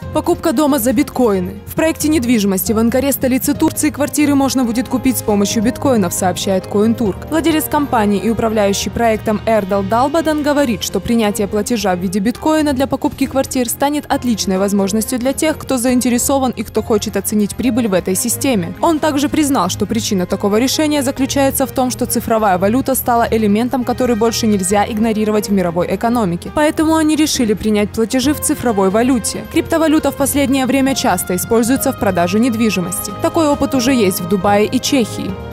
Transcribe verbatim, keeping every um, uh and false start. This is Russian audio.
Покупка дома за биткоины. В проекте недвижимости в Анкаре, столице Турции, квартиры можно будет купить с помощью биткоинов, сообщает Cointurk. Владелец компании и управляющий проектом Эрдал Далбадан говорит, что принятие платежа в виде биткоина для покупки квартир станет отличной возможностью для тех, кто заинтересован и кто хочет оценить прибыль в этой системе. Он также признал, что причина такого решения заключается в том, что цифровая валюта стала элементом, который больше нельзя игнорировать в мировой экономике. Поэтому они решили принять платежи в цифровой валюте. Криптовалюта в последнее время часто используется в продаже недвижимости. Такой опыт уже есть в Дубае и Чехии.